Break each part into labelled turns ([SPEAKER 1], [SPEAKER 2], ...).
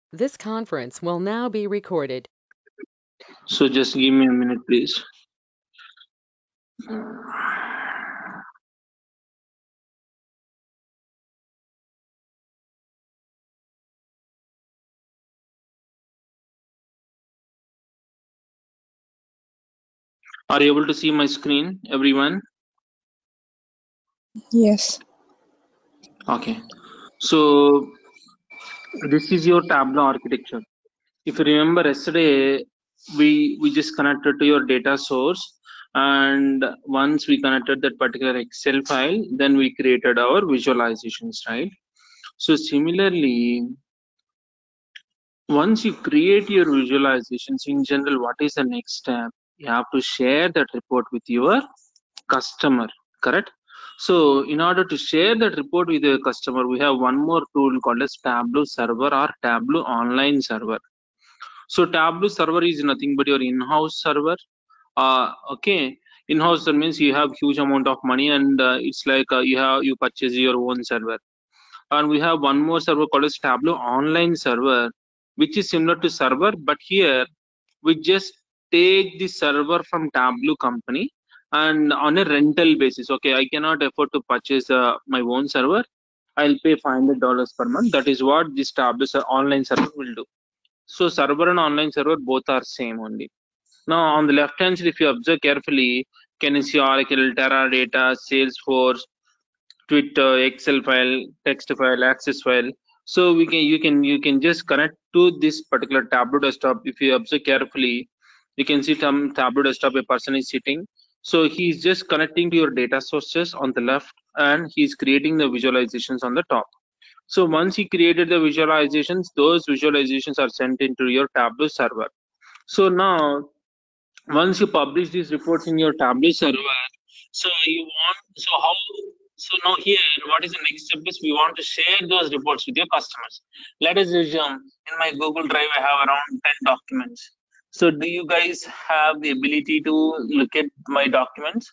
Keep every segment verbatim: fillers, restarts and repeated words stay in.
[SPEAKER 1] This conference will now be recorded.
[SPEAKER 2] So just give me a minute, please. Are you able to see my screen, everyone?
[SPEAKER 3] Yes.
[SPEAKER 2] Okay. So this is your Tableau architecture. If you remember yesterday, we we just connected to your data source, and once we connected that particular Excel file, then we created our visualizations, right? So similarly, once you create your visualizations, in general, what is the next step? You have to share that report with your customer, correct? So in order to share that report with the customer, we have one more tool called as Tableau server or Tableau online server. So Tableau server is nothing but your in-house server. Uh, okay, in-house server means you have huge amount of money, and uh, it's like uh, you have you purchase your own server. And we have one more server called as Tableau online server, which is similar to server, but here we just take the server from Tableau company and on a rental basis. Okay, I cannot afford to purchase uh, my own server. I'll pay five hundred dollars per month. That is what this Tableau online server will do. So server and online server both are same only. Now on the left hand side, if you observe carefully, can you see Oracle, Teradata, Salesforce, Twitter, Excel file, text file, Access file. So we can you can you can just connect to this particular Tableau desktop. If you observe carefully, you can see some Tableau desktop a person is sitting. So he's just connecting to your data sources on the left, and he's creating the visualizations on the top. So once he created the visualizations, those visualizations are sent into your Tableau server. So now once you publish these reports in your Tableau server, so you want so how so now here what is the next step is we want to share those reports with your customers. Let us assume in my Google Drive I have around ten documents. So do you guys have the ability to look at my documents?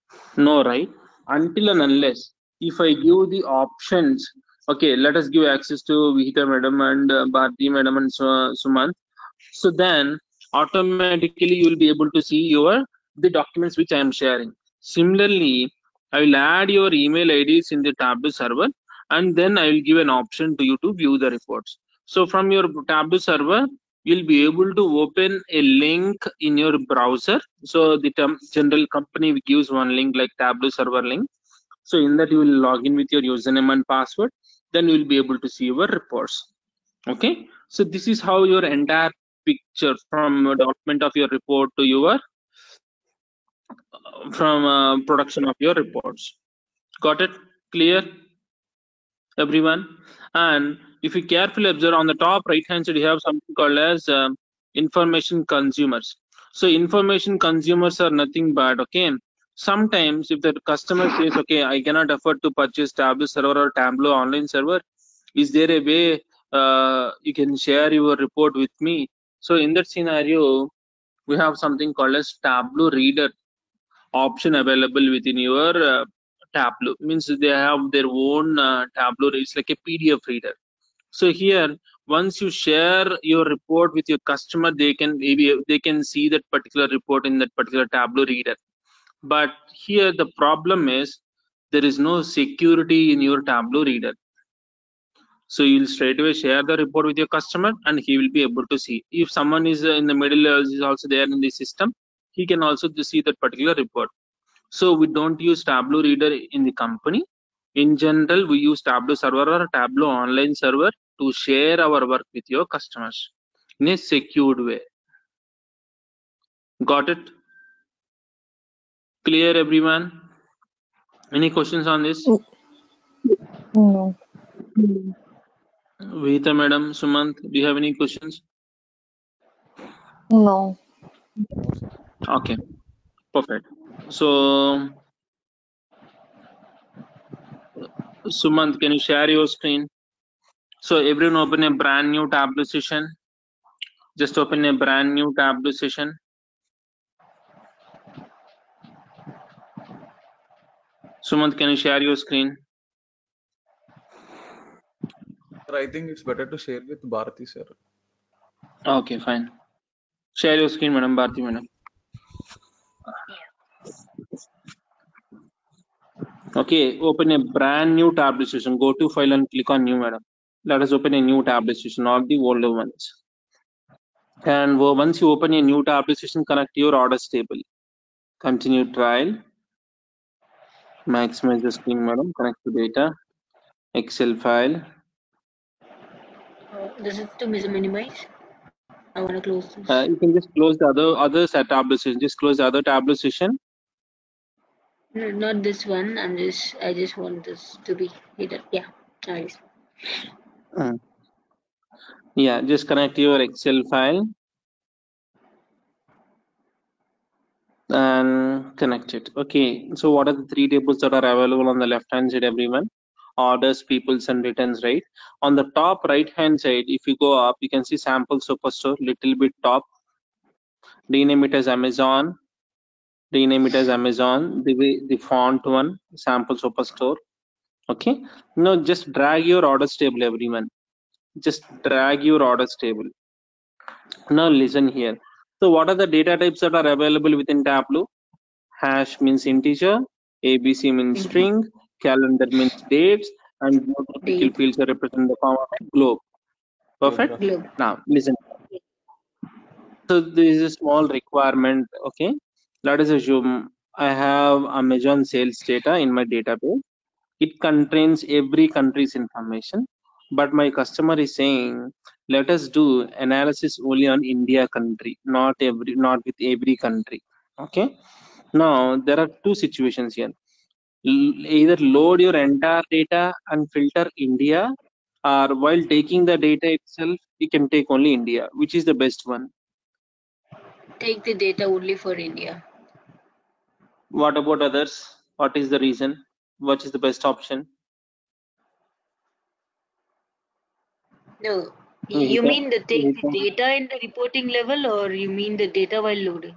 [SPEAKER 2] No, right? Until and unless if I give the options, okay, let us give access to Vihita madam and uh, Bharti madam and Su- Sumant. So then automatically you will be able to see your the documents which I am sharing. Similarly, I will add your email I Ds in the Tableau server, and then I will give an option to you to view the reports. So from your Tableau server, you'll be able to open a link in your browser. So the term, general company gives one link like Tableau server link. So in that you will log in with your username and password. Then you will be able to see your reports. Okay, so this is how your entire picture from development of your report to your uh, from uh, production of your reports. Got it? Clear, everyone? And if you carefully observe on the top right hand side, you have something called as um, information consumers. So information consumers are nothing but, okay, sometimes if the customer says, okay, I cannot afford to purchase Tableau server or Tableau online server, is there a way uh, you can share your report with me? So in that scenario, we have something called as Tableau reader option available within your uh, Tableau. Means they have their own uh, Tableau. It's like a P D F reader. So here, once you share your report with your customer, they can maybe they can see that particular report in that particular Tableau reader. But here the problem is there is no security in your Tableau reader. So you'll straight away share the report with your customer, and he will be able to see. If someone is uh, in the middle, uh, is also there in the system, he can also see that particular report. So we don't use Tableau reader in the company. In general, we use Tableau server or Tableau online server to share our work with your customers in a secured way. Got it? Clear, everyone? Any questions on this?
[SPEAKER 3] No.
[SPEAKER 2] Vita madam, Sumant, do you have any questions?
[SPEAKER 3] No.
[SPEAKER 2] Okay, perfect. So Sumant, can you share your screen? So everyone open a brand new Tableau session. Just open a brand new Tableau session. Sumant, can you share your screen?
[SPEAKER 4] I think it's better to share with Bharati sir.
[SPEAKER 2] Okay, fine. Share your screen, Madam Bharti, Madam. Okay, open a brand new tab decision. Go to file and click on new, Madam. Let us open a new tab decision, not the older ones. And once you open a new tab decision, connect your orders table. Continue trial. Maximize the screen, Madam. Connect to data. Excel file.
[SPEAKER 5] Uh, this is to minimize. I want to close this.
[SPEAKER 2] Uh, you can just close the other other set tab decision. Just close the other tab decision.
[SPEAKER 5] No, not this one. I'm just. I just want this to be hidden. Yeah. Nice.
[SPEAKER 2] Mm. Yeah, just connect your Excel file and connect it. Okay, so what are the three tables that are available on the left hand side, everyone? Orders, peoples, and returns, right? On the top right hand side, if you go up, you can see sample superstore, little bit top. Rename it as Amazon. Rename it as Amazon. The way the font one, sample superstore. Okay, now just drag your orders table, everyone. Just drag your orders table. Now listen here. So what are the data types that are available within Tableau? Hash means integer, A B C means
[SPEAKER 5] Mhm.
[SPEAKER 2] string, calendar means dates, and geographical
[SPEAKER 5] Date.
[SPEAKER 2] fields are represent the form of a globe. Perfect.
[SPEAKER 5] Globe.
[SPEAKER 2] Now listen. So this is a small requirement. Okay. Let us assume I have Amazon sales data in my database. It contains every country's information, but my customer is saying, let us do analysis only on India country, not every, not with every country. Okay. Now there are two situations here. L- either load your entire data and filter India, or while taking the data itself, you can take only India. Which is the best one?
[SPEAKER 5] Take the data only for India.
[SPEAKER 2] What about others? What is the reason? What is the best option?
[SPEAKER 5] No. You
[SPEAKER 2] Nikita?
[SPEAKER 5] mean the take the
[SPEAKER 2] Nikita?
[SPEAKER 5] data in the reporting level, or you mean the data while loading?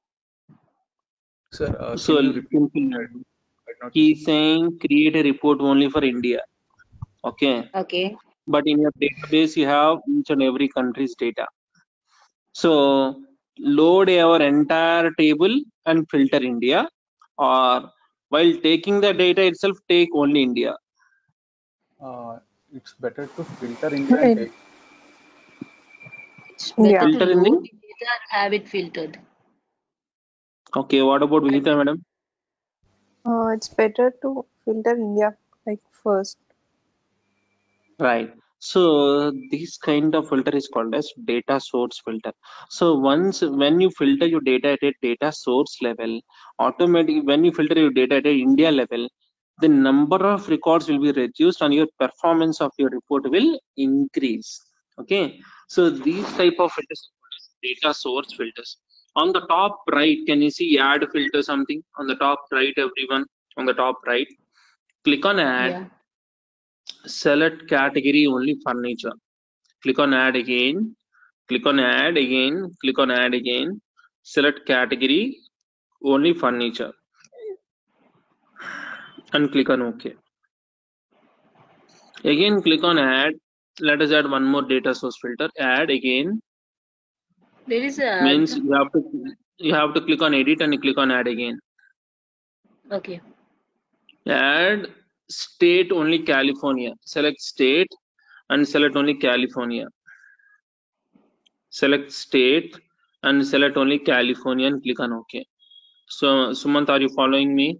[SPEAKER 4] Sir, uh,
[SPEAKER 2] So
[SPEAKER 4] can you repeat?
[SPEAKER 2] simple.
[SPEAKER 4] I did not
[SPEAKER 2] He
[SPEAKER 4] listen.
[SPEAKER 2] is saying create a report only for India. Okay.
[SPEAKER 5] Okay.
[SPEAKER 2] But in your database, you have each and every country's data. So load our entire table and filter India, or while taking the data itself, take only India.
[SPEAKER 4] Uh, it's better to filter India and
[SPEAKER 3] It,
[SPEAKER 4] take.
[SPEAKER 5] It's better
[SPEAKER 3] yeah.
[SPEAKER 5] to
[SPEAKER 2] Filter in
[SPEAKER 5] load
[SPEAKER 2] the.
[SPEAKER 5] the data and have it filtered.
[SPEAKER 2] Okay. What about Vijita, madam?
[SPEAKER 3] Uh, it's better to filter India like first.
[SPEAKER 2] Right. So this kind of filter is called as data source filter. So once when you filter your data at a data source level, automatically when you filter your data at a India level, the number of records will be reduced and your performance of your report will increase. Okay. So these type of filters are called as data source filters. On the top right, can you see add filter something? On the top right, everyone, on the top right, click on add.
[SPEAKER 5] Yeah.
[SPEAKER 2] Select category only furniture. Click on add again. Click on add again. Click on add again. Select category only furniture and click on OK. Again click on add. Let us add one more data source filter. Add again
[SPEAKER 5] There is a
[SPEAKER 2] means
[SPEAKER 5] add.
[SPEAKER 2] you have to you have to click on edit and you click on add again.
[SPEAKER 5] Okay.
[SPEAKER 2] Add state only California. Select state and select only California. Select state and select only California and click on OK. So Sumant, are you following me?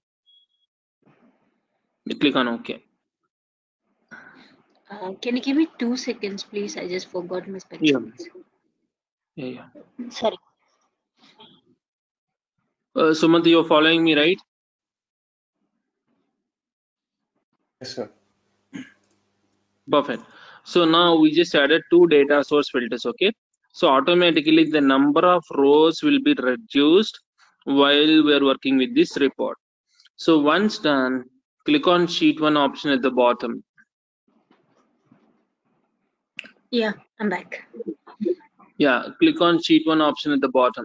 [SPEAKER 2] You click on OK.
[SPEAKER 5] Uh, can you give me two seconds, please? I just forgot my
[SPEAKER 2] Yeah.
[SPEAKER 5] spreadsheet.
[SPEAKER 2] Yeah, yeah.
[SPEAKER 5] Sorry.
[SPEAKER 2] Uh, Sumant, you're following me, right?
[SPEAKER 4] Yes, sir.
[SPEAKER 2] Perfect. So now we just added two data source filters, okay? So automatically the number of rows will be reduced while we're working with this report. So once done, click on sheet one option at the bottom.
[SPEAKER 5] Yeah, I'm back.
[SPEAKER 2] Yeah, click on sheet one option at the bottom.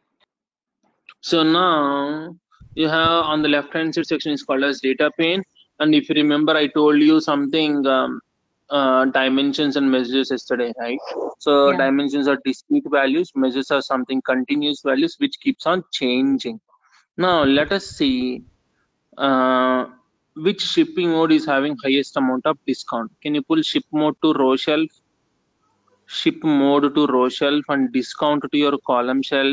[SPEAKER 2] So now you have on the left hand side section is called as data pane. And if you remember, I told you something, um, uh, dimensions and measures yesterday, right? So
[SPEAKER 5] Yeah.
[SPEAKER 2] dimensions are discrete values, measures are something continuous values which keeps on changing. Now let us see uh, which shipping mode is having highest amount of discount. Can you pull ship mode to row shelf, ship mode to row shelf, and discount to your column shelf?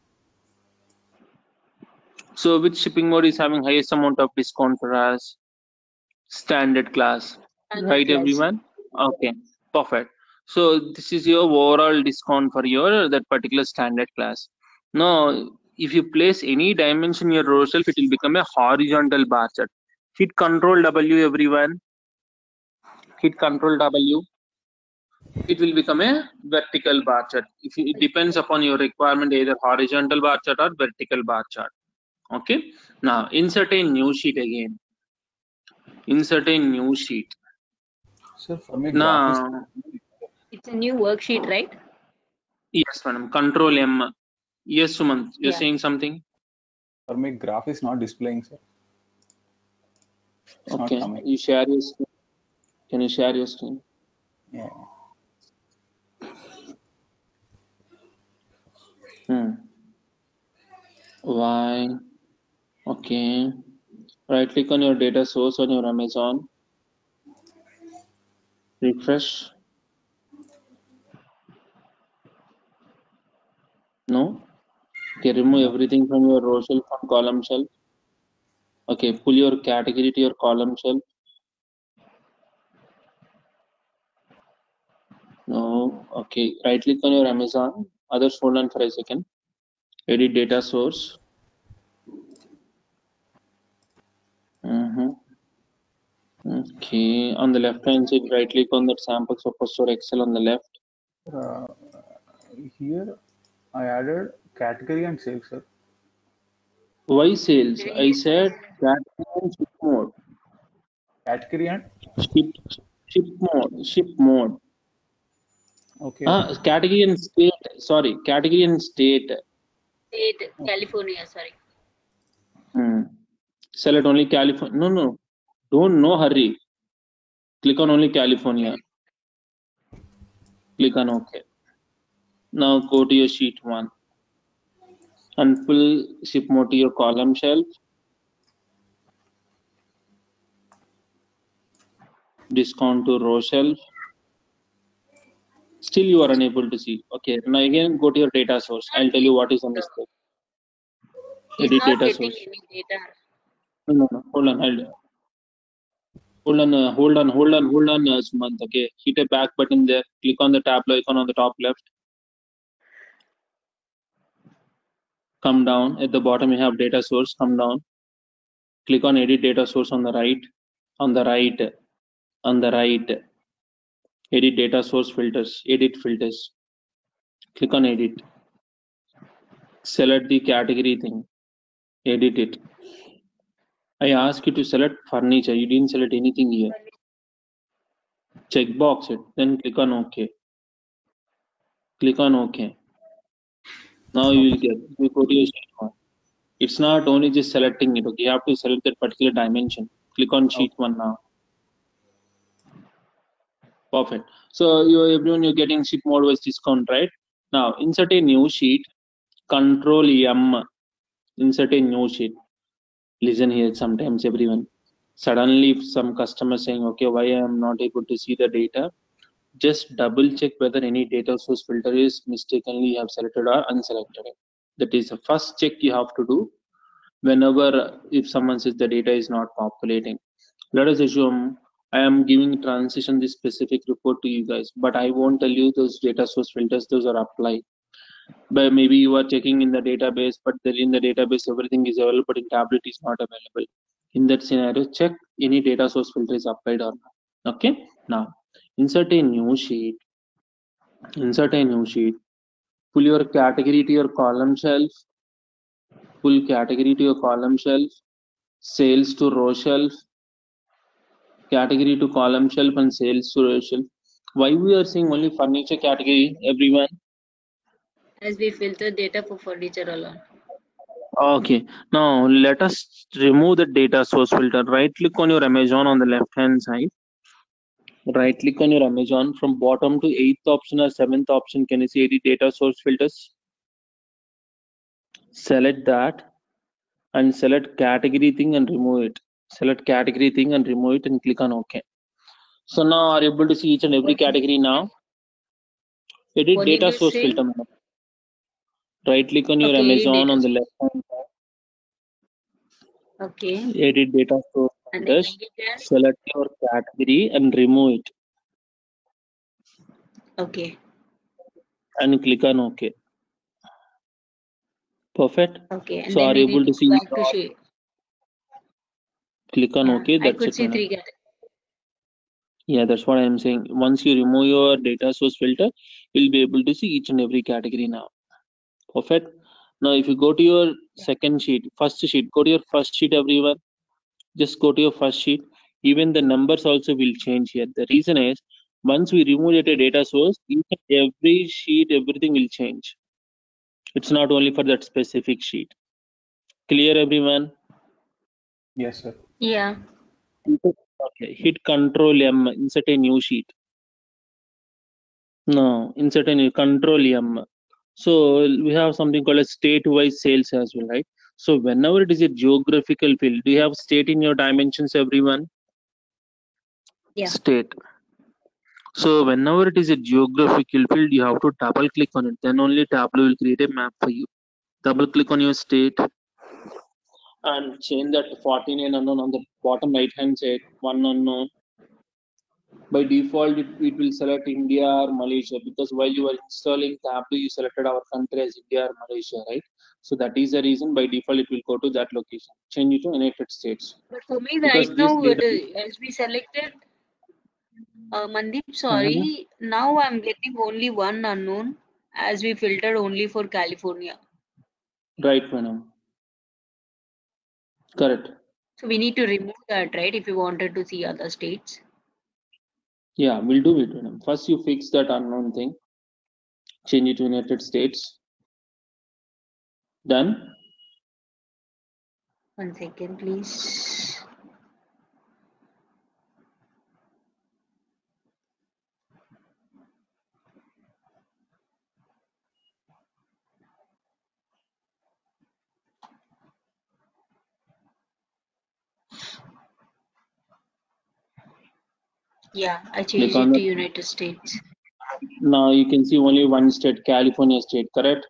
[SPEAKER 2] So which shipping mode is having highest amount of discount for us? Standard class,
[SPEAKER 5] Standard
[SPEAKER 2] right,
[SPEAKER 5] class.
[SPEAKER 2] everyone? Okay, perfect. So this is your overall discount for your that particular standard class. Now, if you place any dimension in your row shelf, it will become a horizontal bar chart. Hit Control W, everyone. Hit Control W. It will become a vertical bar chart. If you, it depends upon your requirement, either horizontal bar chart or vertical bar chart. Okay. Now insert a new sheet again. Insert a new sheet.
[SPEAKER 4] Sir, for me, graph is
[SPEAKER 2] Now,
[SPEAKER 5] It's a new worksheet, right?
[SPEAKER 2] yes, madam. Control M. Yes, Sumant, you're
[SPEAKER 5] Yeah.
[SPEAKER 2] saying something?
[SPEAKER 4] for me graph is not displaying, sir. It's not
[SPEAKER 2] Okay.
[SPEAKER 4] coming.
[SPEAKER 2] You share your screen. Can you share your screen?
[SPEAKER 4] Yeah.
[SPEAKER 2] Hmm. Why? Okay. Right click on your data source on your Amazon. Refresh. No? Okay, remove
[SPEAKER 4] No.
[SPEAKER 2] everything from your row shelf and column shelf. Okay, pull your category to your column shelf. No. Okay, right click on your Amazon. Others, hold on for a second. Edit data source. Mm-hmm. Okay, on the left hand side, right click on that sample superstore Excel on the left.
[SPEAKER 4] Uh, here I added category and sales, sir.
[SPEAKER 2] Why sales? I said category and ship mode.
[SPEAKER 4] Category and
[SPEAKER 2] Ship, ship mode. Ship mode.
[SPEAKER 4] okay.
[SPEAKER 2] Ah, category and state. Sorry, category and state.
[SPEAKER 5] State, California, sorry.
[SPEAKER 2] Hmm. Select only California. No, no. Don't no hurry. Click on only California. Click on OK. Now go to your sheet one and pull ship mode to your column shelf. Discount to row shelf. Still you are unable to see. Okay, now again go to your data source. I'll tell you what is the mistake.
[SPEAKER 5] He's
[SPEAKER 2] Edit
[SPEAKER 5] not
[SPEAKER 2] data
[SPEAKER 5] getting
[SPEAKER 2] source.
[SPEAKER 5] any data.
[SPEAKER 2] No, no, no. Hold on. I'll, hold on. Uh, hold on. Hold on. Hold on, uh, Sumant. Okay. Hit a back button there. Click on the tableau icon on the top left. Come down. At the bottom you have data source. Come down. Click on edit data source on the right. On the right. On the right. Edit data source filters. Edit filters. Click on edit. Select the category thing. Edit it. I ask you to select furniture. You didn't select anything here. Checkbox it. Then click on OK. Click on OK. Now you will get. You go to your sheet one. It's not only just selecting it. Okay, you have to select that particular dimension. Click on sheet one now. Perfect. So you everyone you're getting ship mode with discount, right? Now insert a new sheet. Control M. Insert a new sheet. Listen here. Sometimes everyone. Suddenly, if some customer saying, okay, why I am not able to see the data? Just double check whether any data source filter is mistakenly you have selected or unselected. That is the first check you have to do whenever if someone says the data is not populating. Let us assume I am giving transition this specific report to you guys, but I won't tell you those data source filters, those are applied. But maybe you are checking in the database, but in the database everything is available, but in tablet is not available. In that scenario, check any data source filter is applied or not. Okay, now insert a new sheet. Insert a new sheet. Pull your category to your column shelf. Pull category to your column shelf. Sales to row shelf. Category to column shelf and sales to row shelf. Why we are seeing only furniture category, everyone?
[SPEAKER 5] As we filter data for furniture alone.
[SPEAKER 2] Okay, now let us remove the data source filter. Right click on your Amazon on the left hand side. Right click on your Amazon from bottom to eighth option or seventh option. Can you see edit data source filters? Select that and select category thing and remove it. Select category thing and remove it and click on OK. So now are you able to see each and every
[SPEAKER 5] What did-
[SPEAKER 2] category now? Edit
[SPEAKER 5] What did
[SPEAKER 2] data
[SPEAKER 5] you
[SPEAKER 2] source
[SPEAKER 5] say?
[SPEAKER 2] filter. Madam. Right click on your
[SPEAKER 5] Okay, edit
[SPEAKER 2] Amazon
[SPEAKER 5] data
[SPEAKER 2] on the
[SPEAKER 5] source.
[SPEAKER 2] left hand side.
[SPEAKER 5] Okay.
[SPEAKER 2] Edit data source
[SPEAKER 5] And then
[SPEAKER 2] filters.
[SPEAKER 5] click it.
[SPEAKER 2] Select your category and remove it
[SPEAKER 5] Okay.
[SPEAKER 2] and click on OK. Perfect.
[SPEAKER 5] Okay. And
[SPEAKER 2] So
[SPEAKER 5] then
[SPEAKER 2] are
[SPEAKER 5] we
[SPEAKER 2] you
[SPEAKER 5] need
[SPEAKER 2] able
[SPEAKER 5] to
[SPEAKER 2] to see
[SPEAKER 5] go
[SPEAKER 2] it
[SPEAKER 5] back to
[SPEAKER 2] all?
[SPEAKER 5] shade.
[SPEAKER 2] Click on
[SPEAKER 5] Yeah,
[SPEAKER 2] OK.
[SPEAKER 5] I
[SPEAKER 2] That's
[SPEAKER 5] could
[SPEAKER 2] it,
[SPEAKER 5] see
[SPEAKER 2] madam.
[SPEAKER 5] three categories.
[SPEAKER 2] Yeah, that's what I'm saying. Once you remove your data source filter, you'll be able to see each and every category now. Perfect. Now, if you go to your second sheet, first sheet, go to your first sheet, everyone. Just go to your first sheet. Even the numbers also will change here. The reason is, once we remove a data source, each and every sheet, everything will change. It's not only for that specific sheet. Clear, everyone?
[SPEAKER 4] Yes, sir.
[SPEAKER 5] Yeah.
[SPEAKER 2] Okay. Hit Control M. Insert a new sheet. No, insert a new Control M. So we have something called as state-wise sales as well, right? So whenever it is a geographical field, do you have state in your dimensions, everyone?
[SPEAKER 5] Yeah.
[SPEAKER 2] State. So whenever it is a geographical field, you have to double click on it. Then only Tableau will create a map for you. Double click on your state and change that to fourteen-nine unknown on the bottom right hand side, one unknown. By default, it, it will select India or Malaysia, because while you are installing Tableau, you selected our country as India or Malaysia, right? So that is the reason by default it will go to that location. Change it to United States.
[SPEAKER 5] But for me,
[SPEAKER 2] Because
[SPEAKER 5] right
[SPEAKER 2] this
[SPEAKER 5] now,
[SPEAKER 2] data.
[SPEAKER 5] it, as we selected, uh, Mandeep,
[SPEAKER 2] Mhm.
[SPEAKER 5] sorry, now I'm getting only one unknown as we filtered only for California.
[SPEAKER 2] Right, madam. Correct.
[SPEAKER 5] So we need to remove that, right? If you wanted to see other states.
[SPEAKER 2] Yeah, we'll do it, madam. First, you fix that unknown thing. Change it to United States. Done.
[SPEAKER 5] One second, please. Yeah, I changed
[SPEAKER 2] on
[SPEAKER 5] it
[SPEAKER 2] the-
[SPEAKER 5] to United States.
[SPEAKER 2] Now you can see only one state, California state, correct?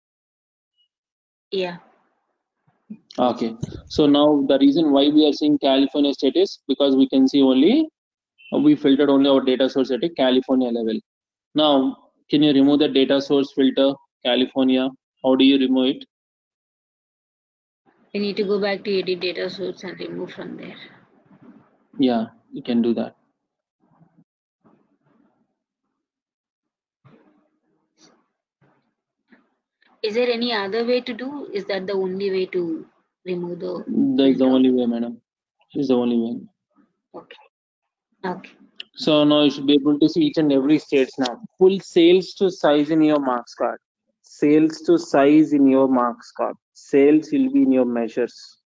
[SPEAKER 5] Yeah.
[SPEAKER 2] Okay. So now the reason why we are seeing California state is because we can see only, we filtered only our data source at a California level. Now, can you remove the data source filter, California? How do you remove it?
[SPEAKER 5] We need to go back to edit data source and remove from there.
[SPEAKER 2] Yeah, you can do that.
[SPEAKER 5] Is there any other way to do? Is that the only way to remove the
[SPEAKER 2] That's the
[SPEAKER 5] filter?
[SPEAKER 2] only way, madam. It's the only way.
[SPEAKER 5] Okay. Okay.
[SPEAKER 2] So now you should be able to see each and every states now. Pull sales to size in your marks card. Sales to size in your marks card. Sales will be in your measures.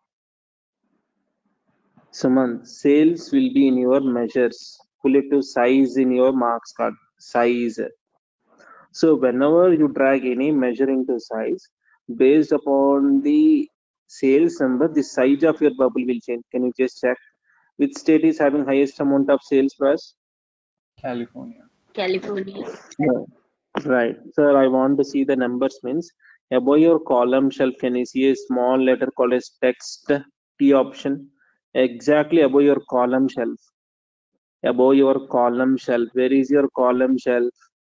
[SPEAKER 2] Suman, sales will be in your measures. Pull it to size in your marks card. Size. So whenever you drag any measure into size, based upon the sales number, the size of your bubble will change. Can you just check which state is having highest amount of sales price?
[SPEAKER 4] California.
[SPEAKER 5] California.
[SPEAKER 2] Yeah. Right. Sir, I want to see the numbers means above your column shelf, can you see a small letter called as text T option? Exactly above your column shelf. Above your column shelf. Where is your column shelf?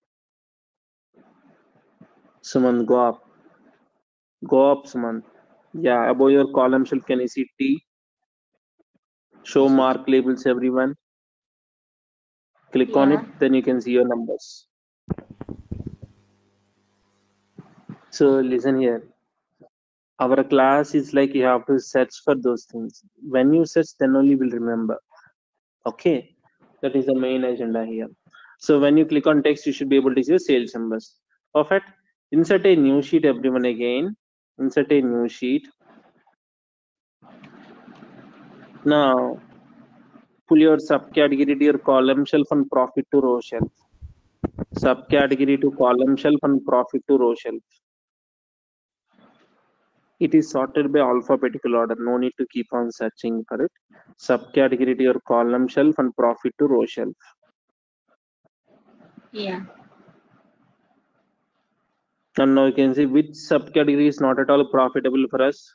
[SPEAKER 2] Suman, go up. Go up, Suman. Yeah, above your column shelf, can you see T? Show
[SPEAKER 4] Yes, sir.
[SPEAKER 2] mark labels, everyone. Click on it,
[SPEAKER 5] Yeah.
[SPEAKER 2] then you can see your numbers. So listen here. Our class is like you have to search for those things. When you search, then only will remember. Okay, that is the main agenda here. So when you click on text, you should be able to see the sales numbers. Perfect. Insert a new sheet, everyone, again. insert a new sheet. Now pull your subcategory to your column shelf and profit to row shelf. Subcategory to column shelf and profit to row shelf. It is sorted by alphabetical order. No need to keep on searching for it. Subcategory to your column shelf and profit to row shelf.
[SPEAKER 5] Yeah.
[SPEAKER 2] And now you can see which subcategory is not at all profitable for us.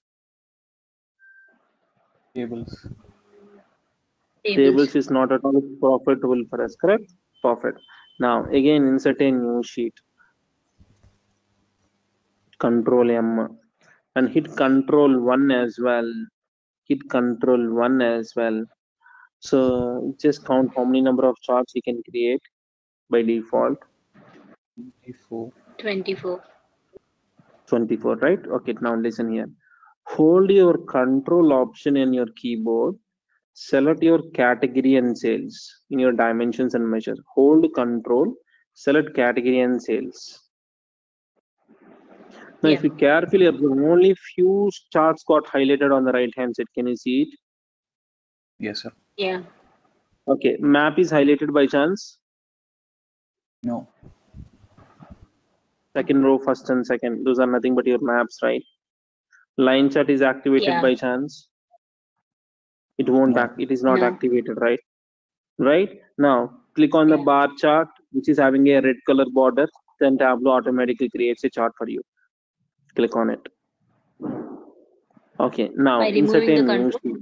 [SPEAKER 4] Tables.
[SPEAKER 5] Tables.
[SPEAKER 2] Tables is not at all profitable for us, correct? Perfect. Now again insert a new sheet. Control M and hit control one as well. Hit control one as well. So just count how many number of charts you can create by default.
[SPEAKER 4] twenty-four.
[SPEAKER 5] twenty-four.
[SPEAKER 2] twenty-four, right? Okay, now listen here. Hold your control option in your keyboard. Select your category and sales in your dimensions and measures. Hold control, select category and sales. Now,
[SPEAKER 5] Yeah.
[SPEAKER 2] if you carefully observe, only few charts got highlighted on the right hand side. Can you see it?
[SPEAKER 4] Yes, sir.
[SPEAKER 5] Yeah.
[SPEAKER 2] Okay, map is highlighted by chance.
[SPEAKER 4] No.
[SPEAKER 2] Second row, first and second. Those are nothing but your maps, right? Line chart is activated
[SPEAKER 5] Yeah.
[SPEAKER 2] by chance. It won't
[SPEAKER 4] No.
[SPEAKER 2] act. It is not
[SPEAKER 5] No.
[SPEAKER 2] activated, right? Right now, click on the
[SPEAKER 5] Yeah.
[SPEAKER 2] bar chart, which is having a red color border. Then Tableau automatically creates a chart for you. Click on it. Okay, now
[SPEAKER 5] By
[SPEAKER 2] insert
[SPEAKER 5] removing
[SPEAKER 2] a
[SPEAKER 5] the
[SPEAKER 2] new
[SPEAKER 5] control.
[SPEAKER 2] sheet.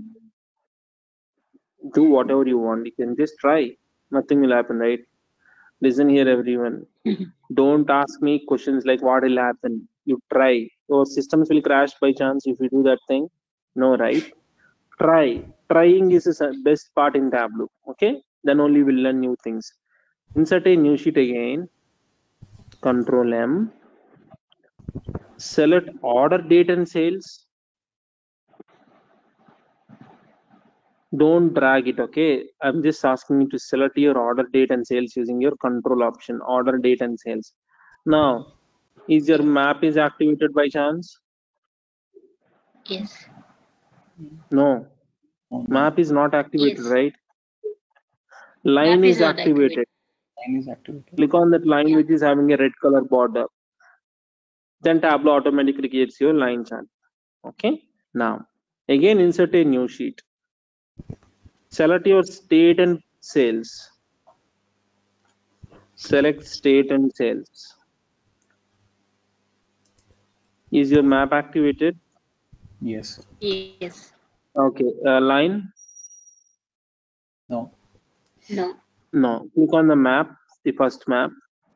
[SPEAKER 2] Do whatever you want. You can just try. Nothing will happen, right? Listen here, everyone. Don't ask me questions like what will happen. You try. Your systems will crash by chance if you do that thing. No, right? Try. Trying is the best part in Tableau. Okay? Then only we'll learn new things. Insert a new sheet again. Control M. Select order date and sales. Don't drag it, okay? I'm just asking you to select your order date and sales using your control option, order date and sales. Now, is your map is activated by chance?
[SPEAKER 5] Yes.
[SPEAKER 2] No,
[SPEAKER 4] Oh, no.
[SPEAKER 2] map is not activated,
[SPEAKER 5] Yes.
[SPEAKER 2] right? Line
[SPEAKER 5] Map is
[SPEAKER 2] is
[SPEAKER 5] not
[SPEAKER 2] activated.
[SPEAKER 5] activated.
[SPEAKER 4] Line is activated.
[SPEAKER 2] Click on that line
[SPEAKER 5] Yeah.
[SPEAKER 2] which is having a red color border. Then Tableau automatically creates your line chart. Okay. Now, again insert a new sheet. Select your state and sales. Select state and sales. Is your map activated?
[SPEAKER 4] Yes.
[SPEAKER 5] Yes.
[SPEAKER 2] Okay. Uh, line?
[SPEAKER 4] No.
[SPEAKER 5] No.
[SPEAKER 2] No. Click on the map, the first map.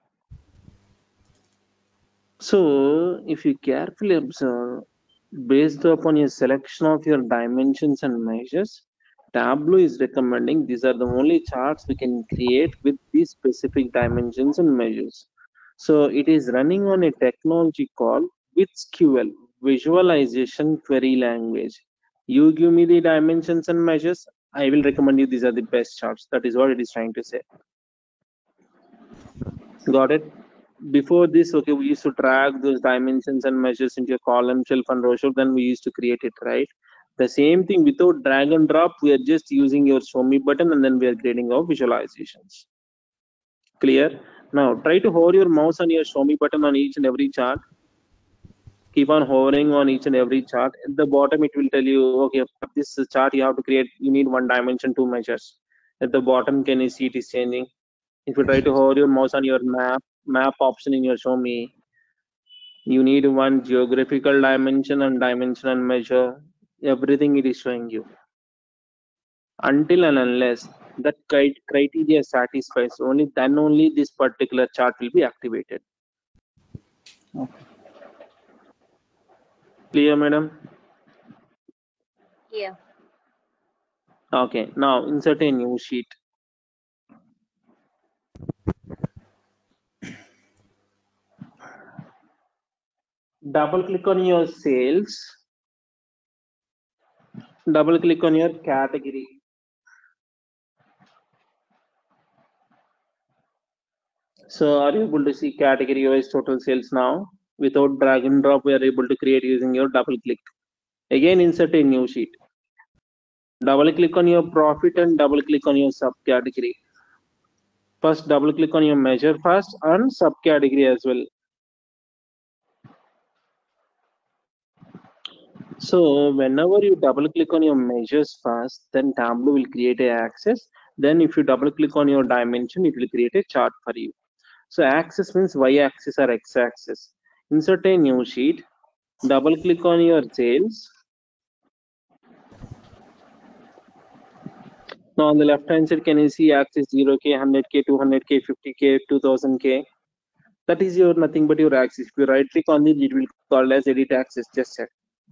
[SPEAKER 2] So, if you carefully observe, based upon your selection of your dimensions and measures, Tableau is recommending these are the only charts we can create with these specific dimensions and measures. So, it is running on a technology called WithSQL, Visualization Query Language. You give me the dimensions and measures, I will recommend you these are the best charts. That is what it is trying to say. Got it? Before this, okay, we used to drag those dimensions and measures into a column, shelf, and row shelf, then we used to create it, right? The same thing without drag and drop, we are just using your show me button and then we are creating our visualizations. Clear? Now, try to hover your mouse on your show me button on each and every chart. Keep on hovering on each and every chart. At the bottom, it will tell you, okay, for this chart, you have to create, you need one dimension, two measures. At the bottom, can you see it is changing? If you try to hover your mouse on your map, map option in your show me, you need one geographical dimension and dimension and measure. Everything it is showing you. Until and unless that criteria satisfies, only then only this particular chart will be activated.
[SPEAKER 4] Okay.
[SPEAKER 2] Clear, madam?
[SPEAKER 5] Yeah.
[SPEAKER 2] Okay, now insert a new sheet. Double click on your sales. Double click on your category. So are you able to see category wise total sales now? Without drag and drop, we are able to create using your double click. Again, insert a new sheet. Double click on your profit and double click on your subcategory. First, double click on your measure first and subcategory as well. So whenever you double click on your measures first, then Tableau will create a axis. Then if you double click on your dimension, it will create a chart for you. So axis means y-axis or x-axis. Insert a new sheet. Double click on your sales. Now on the left hand side, can you see axis zero K, one hundred K, two hundred K, fifty K, two thousand K? That is your nothing but your axis. If you right click on it, it will call as edit axis. Just check.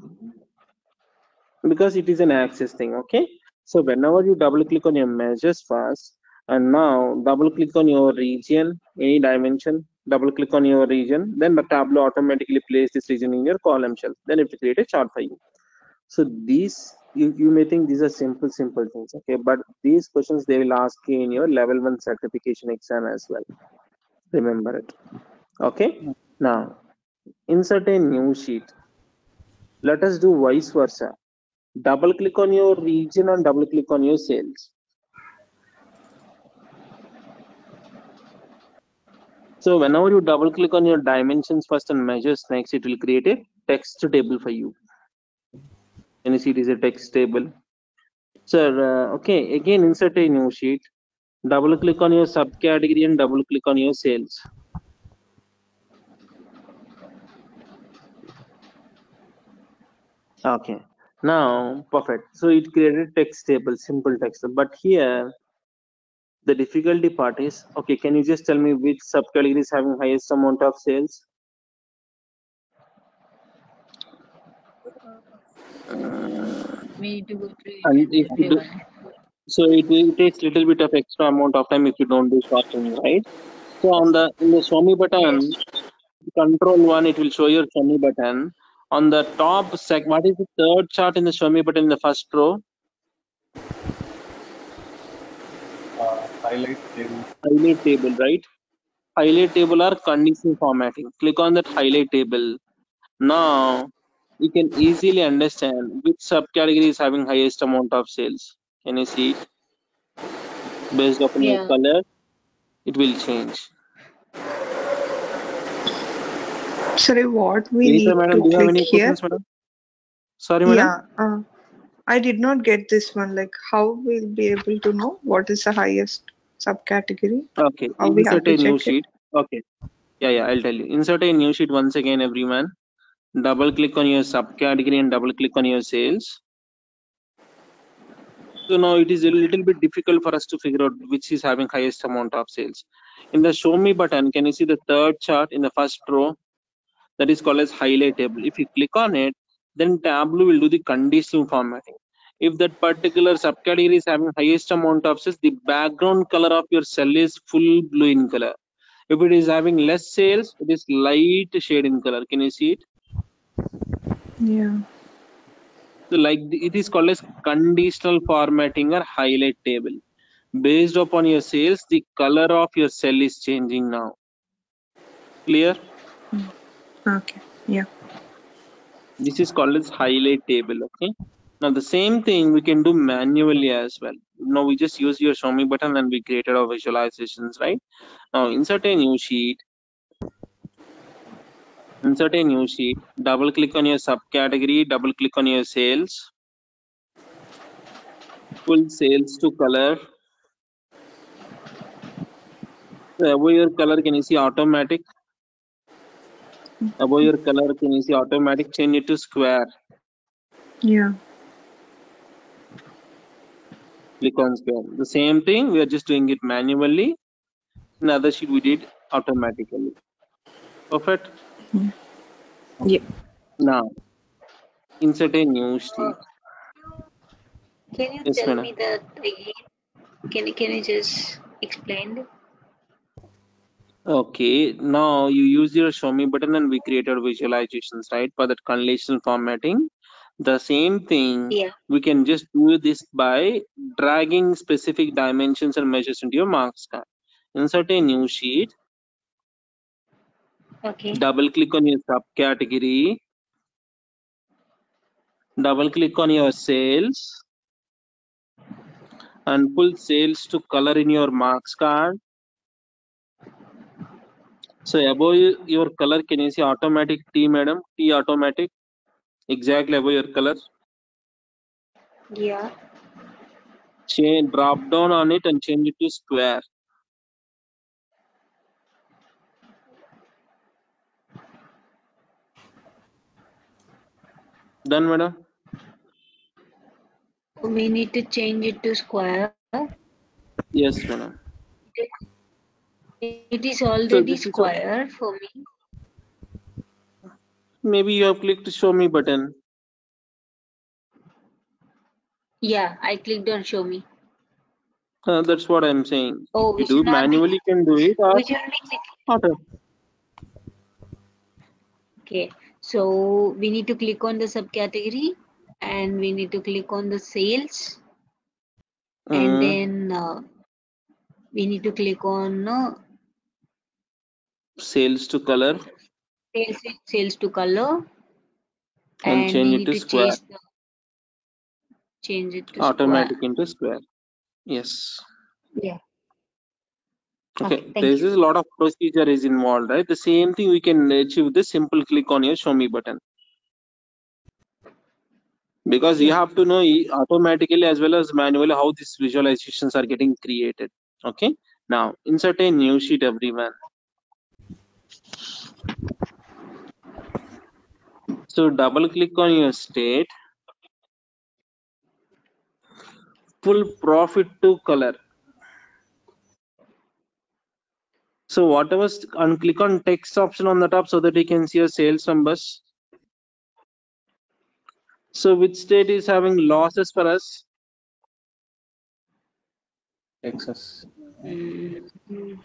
[SPEAKER 2] Because it is an axis thing, okay? So whenever you double click on your measures first, and now double click on your region, any dimension, double click on your region, then the Tableau automatically places this region in your column shelf. Then it will create a chart for you. So these, you, you may think these are simple, simple things, okay? But these questions they will ask you in your level one certification exam as well. Remember it, okay? Now, insert a new sheet. Let us do vice versa. Double click on your region and double click on your sales. So whenever you double click on your dimensions first and measures next, it will create a text table for you. Can you see it is a text table? So uh, okay, again insert a new sheet. Double click on your subcategory and double click on your sales. Okay, now perfect. So it created text table, simple text. But here the difficulty part is, okay, can you just tell me which subcategory is having highest amount of sales?
[SPEAKER 5] We need to go through
[SPEAKER 2] And
[SPEAKER 5] each
[SPEAKER 2] if
[SPEAKER 5] and
[SPEAKER 2] you
[SPEAKER 5] every
[SPEAKER 2] do,
[SPEAKER 5] one.
[SPEAKER 2] so it will take little bit of extra amount of time if you don't do sorting, right? So on the in the show me button, control one, it will show your show me button. On the top sec, what is the third chart in the show me button in the first row?
[SPEAKER 4] Uh, highlight table.
[SPEAKER 2] Highlight table, right? Highlight table or conditional formatting. Click on that highlight table. Now you can easily understand which subcategory is having highest amount of sales. Can you see it? Based upon your
[SPEAKER 5] Yeah.
[SPEAKER 2] color, it will change.
[SPEAKER 3] Sorry, what we
[SPEAKER 2] Vinita
[SPEAKER 3] need
[SPEAKER 2] madam,
[SPEAKER 3] to
[SPEAKER 2] do you have
[SPEAKER 3] click
[SPEAKER 2] any
[SPEAKER 3] here?
[SPEAKER 2] questions, madam? Sorry, madam.
[SPEAKER 3] Yeah, uh, I did not get this one. Like, how we'll be able to know what is the highest subcategory?
[SPEAKER 2] Okay,
[SPEAKER 3] How we have
[SPEAKER 2] insert
[SPEAKER 3] to
[SPEAKER 2] a new
[SPEAKER 3] check it?
[SPEAKER 2] sheet. Okay, yeah, yeah, I'll tell you. Insert a new sheet once again, everyone. Double click on your subcategory and double click on your sales. So now it is a little bit difficult for us to figure out which is having highest amount of sales. In the show me button, can you see the third chart in the first row? That is called as highlight table. If you click on it, then Tableau will do the conditional formatting. If that particular subcategory is having highest amount of sales, the background color of your cell is full blue in color. If it is having less sales, it is light shade in color. Can you see it?
[SPEAKER 3] Yeah.
[SPEAKER 2] So like the, it is called as conditional formatting or highlight table. Based upon your sales, the color of your cell is changing now. Clear?
[SPEAKER 3] Okay. Yeah.
[SPEAKER 2] This is called as highlight table. Okay. Now the same thing we can do manually as well. Now we just use your show me button and we created our visualizations, right? Now insert a new sheet. Insert a new sheet. Double click on your subcategory. Double click on your sales. Full sales to color. So above your color, can you see automatic? Above your color, can you see automatic? Change it to square.
[SPEAKER 3] Yeah.
[SPEAKER 2] Click on square. The same thing, we are just doing it manually. In other sheet, we did automatically. Perfect.
[SPEAKER 3] Yeah.
[SPEAKER 2] Now, insert a new sheet.
[SPEAKER 5] Can you
[SPEAKER 2] Yes,
[SPEAKER 5] tell
[SPEAKER 2] madam.
[SPEAKER 5] me that again? Can you can you just explain it?
[SPEAKER 2] Okay, now you use your show me button and we created visualizations, right? For that conditional formatting. The same thing,
[SPEAKER 5] Yeah.
[SPEAKER 2] we can just do this by dragging specific dimensions and measures into your marks card. Insert a new sheet.
[SPEAKER 5] Okay.
[SPEAKER 2] Double click on your subcategory. Double click on your sales and pull sales to color in your marks card. So above your color, can you see automatic T, madam? T automatic. Exactly above your color.
[SPEAKER 5] Yeah.
[SPEAKER 2] Change, drop down on it and change it to square. Done, madam?
[SPEAKER 5] We need to change it to square.
[SPEAKER 2] Yes, madam.
[SPEAKER 5] It is
[SPEAKER 2] So
[SPEAKER 5] already
[SPEAKER 2] this is a,
[SPEAKER 5] square for me.
[SPEAKER 2] maybe you have clicked show me button.
[SPEAKER 5] Yeah, I clicked on show me.
[SPEAKER 2] Uh, that's what I'm saying.
[SPEAKER 5] Oh,
[SPEAKER 2] If
[SPEAKER 5] we
[SPEAKER 2] you do
[SPEAKER 5] should not be,
[SPEAKER 2] manually, you can do it. Or
[SPEAKER 5] we should be click.
[SPEAKER 2] auto.
[SPEAKER 5] Okay, so we need to click on the subcategory and we need to click on the sales and
[SPEAKER 2] Mm,
[SPEAKER 5] then uh, we need to click on uh,
[SPEAKER 2] sales to color
[SPEAKER 5] sales, sales to color
[SPEAKER 2] and
[SPEAKER 5] and
[SPEAKER 2] change
[SPEAKER 5] we
[SPEAKER 2] it
[SPEAKER 5] need
[SPEAKER 2] to
[SPEAKER 5] to
[SPEAKER 2] square.
[SPEAKER 5] change the change it to
[SPEAKER 2] Automatic
[SPEAKER 5] square.
[SPEAKER 2] into square. Yes.
[SPEAKER 5] Yeah.
[SPEAKER 2] Okay.
[SPEAKER 5] Okay, thank
[SPEAKER 2] There's
[SPEAKER 5] you.
[SPEAKER 2] a lot of procedure is involved, right? The same thing we can achieve with this simple click on your show me button. Because you
[SPEAKER 5] Yeah.
[SPEAKER 2] have to know e- automatically as well as manually how these visualizations are getting created. Okay. Now insert a new sheet, everyone. So double click on your state. Pull profit to color. So whatever, and click on text option on the top so that you can see your sales numbers. So which state is having losses for us?
[SPEAKER 4] Texas.
[SPEAKER 5] Mm, mm,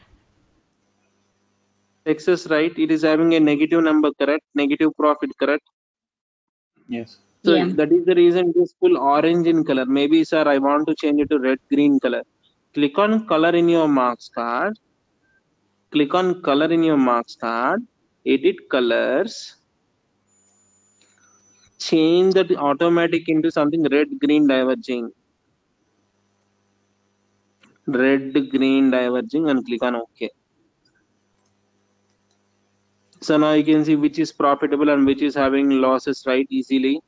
[SPEAKER 2] Texas, right? It is having a negative number, correct? Negative profit, correct?
[SPEAKER 4] Yes.
[SPEAKER 2] So
[SPEAKER 5] yeah.
[SPEAKER 2] that is the reason it is full orange in color. Maybe, sir, I want to change it to red green color. Click on color in your marks card. Click on color in your marks card. Edit colors. Change that automatic into something red green diverging. Red green diverging and click on OK. So now you can see which is profitable and which is having losses, right? Easily.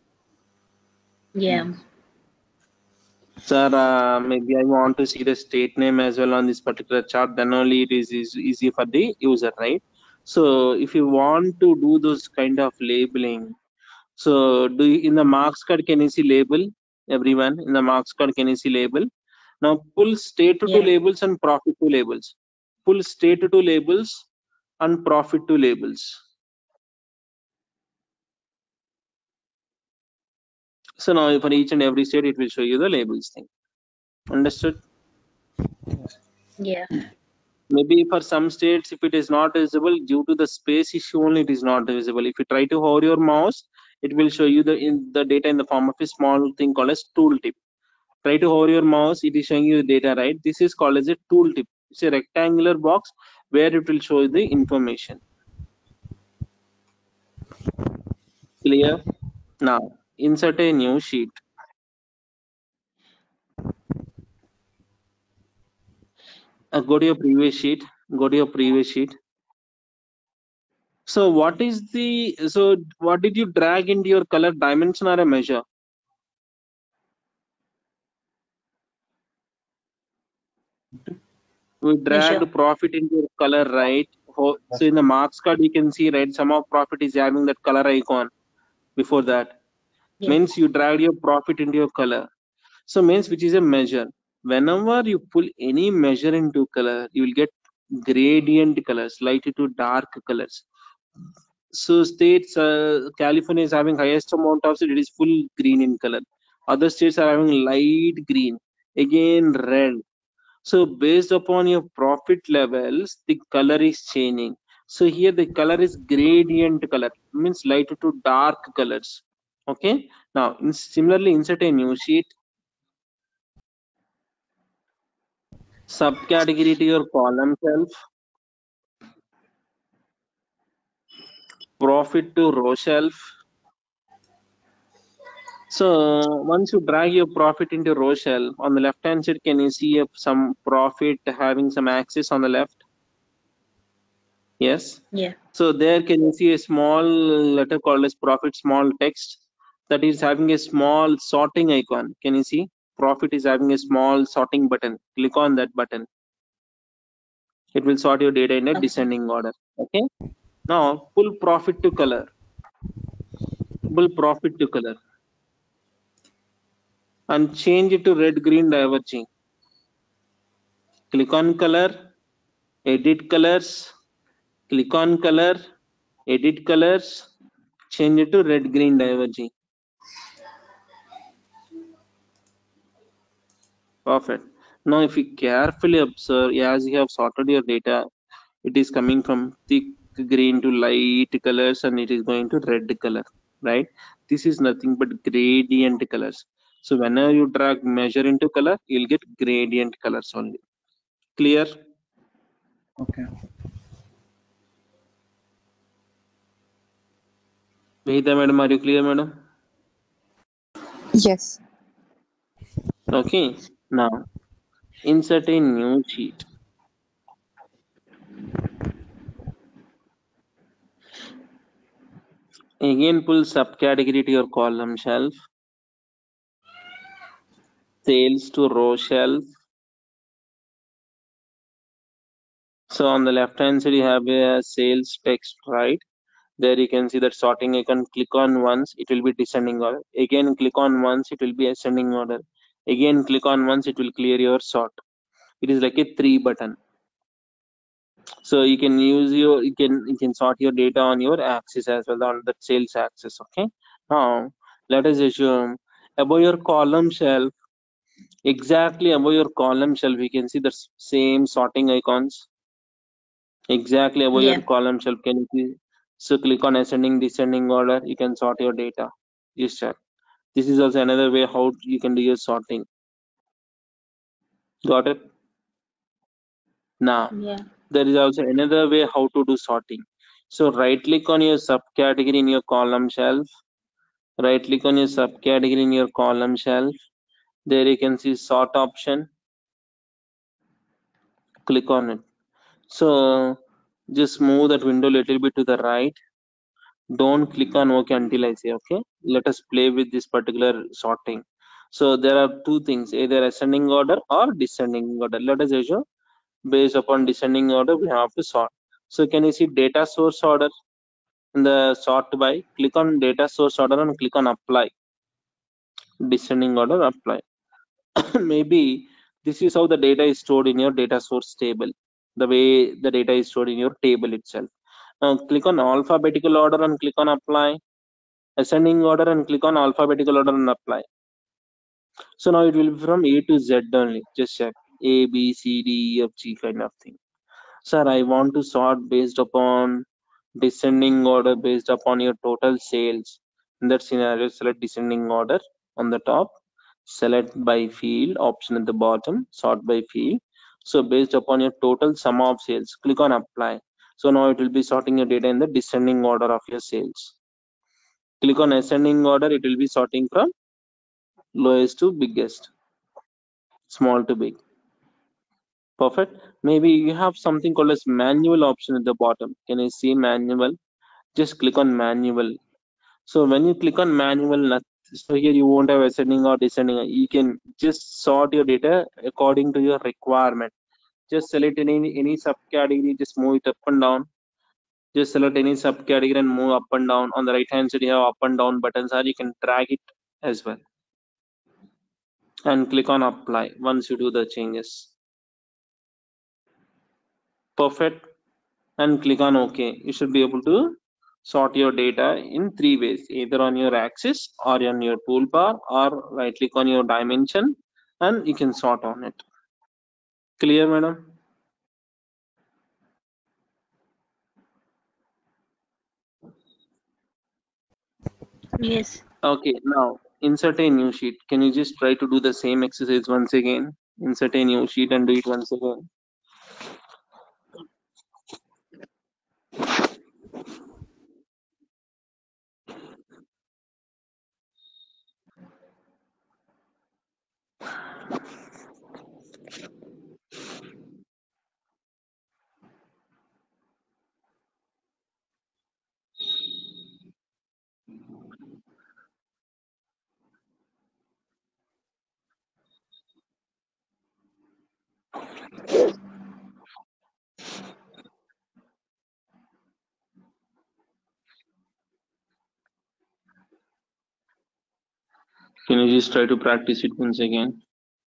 [SPEAKER 5] Yeah.
[SPEAKER 2] Sir, uh, maybe I want to see the state name as well on this particular chart. Then only it is, is easy for the user, right? So if you want to do those kind of labeling, so do you, in the marks card, can you see label? Everyone in the marks card, can you see label? Now pull state to
[SPEAKER 5] Yeah.
[SPEAKER 2] labels and profit to labels. Pull state to labels and profit to labels. So now for each and every state, it will show you the labels thing. Understood?
[SPEAKER 5] Yeah.
[SPEAKER 2] Maybe for some states, if it is not visible due to the space issue only, it is not visible. If you try to hover your mouse, it will show you the in the data in the form of a small thing called as tooltip. Try to hover your mouse, it is showing you the data, right? This is called as a tooltip. It's a rectangular box where it will show the information. Clear? Now insert a new sheet. Uh, go to your previous sheet. Go to your previous sheet. So what is the, so what did you drag into your color dimension or a measure? We dragged
[SPEAKER 5] Measure.
[SPEAKER 2] profit into your color, right? Ho- So in the marks card, you can see, right, some of profit is having that color icon before that.
[SPEAKER 5] Yeah.
[SPEAKER 2] Means you dragged your profit into your color. So means which is a measure. Whenever you pull any measure into color, you will get gradient colors, light to dark colors. So states, uh, California is having highest amount of it, it is full green in color. Other states are having light green, again red. So based upon your profit levels, the color is changing. So here the color is gradient color, means light to dark colors. Okay. Now in, similarly insert a new sheet. Subcategory to your column self. profit to row shelf. So once you drag your profit into row shelf, on the left hand side, can you see some profit having some axis on the left? Yes.
[SPEAKER 5] Yeah.
[SPEAKER 2] So there can you see a small letter called as profit, small text that is having a small sorting icon. Can you see? Profit is having a small sorting button. Click on that button. It will sort your data in a
[SPEAKER 5] Okay.
[SPEAKER 2] descending order. Okay. Now pull profit to color. Pull profit to color. And change it to red, green, diverging. Click on color, edit colors, click on color, edit colors, change it to red, green, diverging. Perfect. Now if you carefully observe, as you have sorted your data, it is coming from thick green to light colors and it is going to red color, right? This is nothing but gradient colors. So whenever you drag measure into color, you'll get gradient colors only. Clear?
[SPEAKER 4] Okay.
[SPEAKER 2] Vehita madam, are you clear, madam?
[SPEAKER 3] Yes.
[SPEAKER 2] Okay. Now insert a new sheet. Again pull subcategory to your column shelf. Sales to row shelf. So on the left hand side you have a sales text, right? There you can see that sorting icon. Click on once, it will be descending order. Again click on once, it will be ascending order. Again click on once, it will clear your sort. It is like a three button. So you can use your you can you can sort your data on your axis as well, on the sales axis. Okay. Now let us assume above your column shelf, exactly above your column shelf, you can see the same sorting icons. Exactly above
[SPEAKER 5] Yeah.
[SPEAKER 2] your column shelf, can you see? So click on ascending, descending order. You can sort your data. Yes, sir. This is also another way how you can do your sorting. Got it? Now
[SPEAKER 5] Yeah.
[SPEAKER 2] there is also another way how to do sorting. So right click on your subcategory in your column shelf. Right click on your subcategory in your column shelf. There you can see sort option. Click on it. So just move that window a little bit to the right. Don't click on OK until I say okay. Let us play with this particular sorting. So there are two things, either ascending order or descending order. Let us assume based upon descending order we have to sort. So can you see data source order in the sort by? Click on data source order and click on apply. Descending order, apply. Maybe this is how the data is stored in your data source table, the way the data is stored in your table itself. Now click on alphabetical order and click on apply. Ascending order and click on alphabetical order and apply. So now it will be from A to Z only. Just check A, B, C, D, E, F, G kind of thing. Sir, I want to sort based upon descending order based upon your total sales. In that scenario, select descending order on the top, select by field option at the bottom, sort by field. So based upon your total sum of sales, click on apply. So now it will be sorting your data in the descending order of your sales. Click on ascending order, it will be sorting from lowest to biggest, small to big. Perfect. Maybe you have something called as manual option at the bottom. Can you see manual? Just click on manual. So when you click on manual, so here you won't have ascending or descending. You can just sort your data according to your requirement. Just select any any subcategory, just move it up and down. Just select any subcategory and move up and down. On the right hand side you have up and down buttons, or you can drag it as well. And click on apply once you do the changes. Perfect. And click on OK. You should be able to sort your data in three ways, either on your axis or on your toolbar, or right click on your dimension and you can sort on it. Clear, madam?
[SPEAKER 5] Yes.
[SPEAKER 2] Okay, now insert a new sheet. Can you just try to do the same exercise once again? Insert a new sheet and do it once again. Can you just try to practice it once again?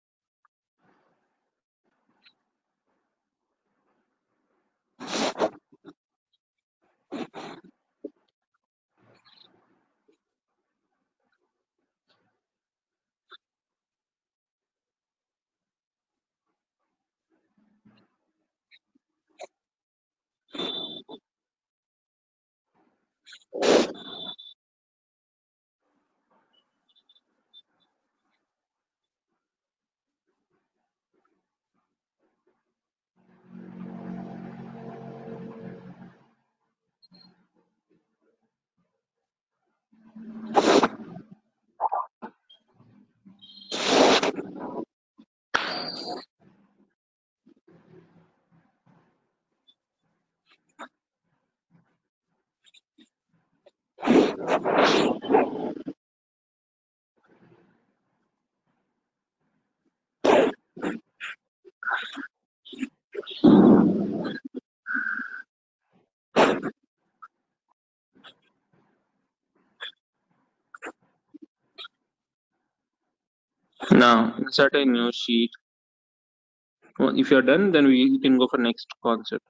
[SPEAKER 2] Now insert a new sheet. Well, if you're done, then we can go for next concept.